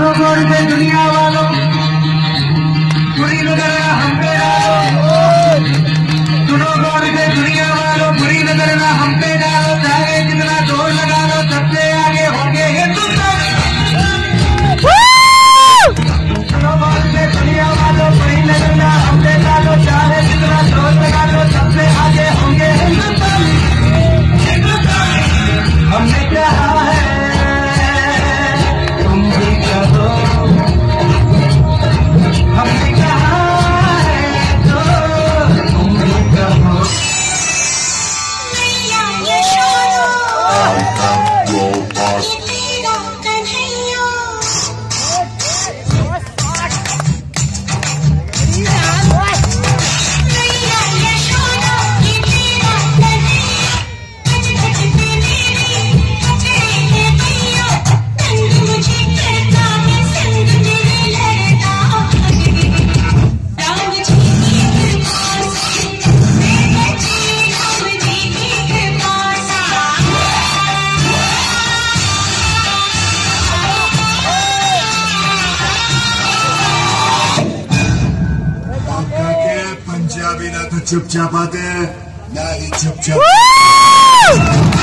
सुनो गौर से दुनिया वालों, बुरी नजर ना हम पे डालो। सुनो गौर से दुनिया वालों, बुरी नजर ना हम पे डालो। चाहे जितना जोर लगा लो, सबसे आगे होंगे हिंदुस्तान। सुनो गौर से दुनिया वालों, बुरी नजर ना हम पे डालो। चाहे जितना जोर लगा लो, सबसे आगे होंगे हिंदुस्तान। हमने कहा है तुम भी कहो, हमने कहा है तो तुम भी कहो। पंजाबी ना तो चुपचाप आते हैं ना ही चुपचाप।